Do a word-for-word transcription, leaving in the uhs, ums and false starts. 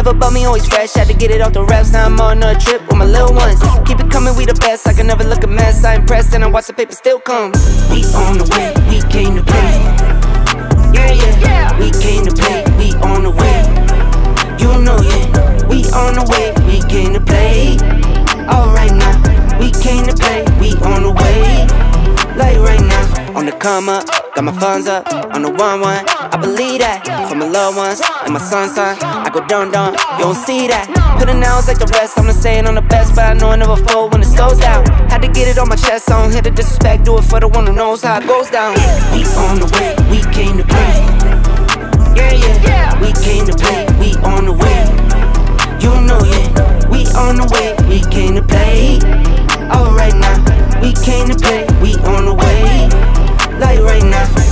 Never bought me, always fresh, had to get it off the reps. Now I'm on a trip with my little ones. Keep it coming, we the best, I can never look a mess. I impressed and I watch the paper still come. We on the way, we came to play. Yeah, yeah, we came to play, we on the way. You know, yeah, we on the way, we came to play. Alright now, we came to play, we on the way. Like right now, on the come up, got my funds up, on the one one, I believe that. For my loved ones, and my son son, I go dun dun, you don't see that. Put in hours like the rest, I'm not saying I'm the best, but I know I never fold when it slows down. Had to get it on my chest, I don't hit the disrespect, do it for the one who knows how it goes down. We on the way, we came to play. Yeah, yeah, we came to play, we on the way. You know, yeah, we on the way, we came to play. Alright now, we came to play, we on the way. Like right now.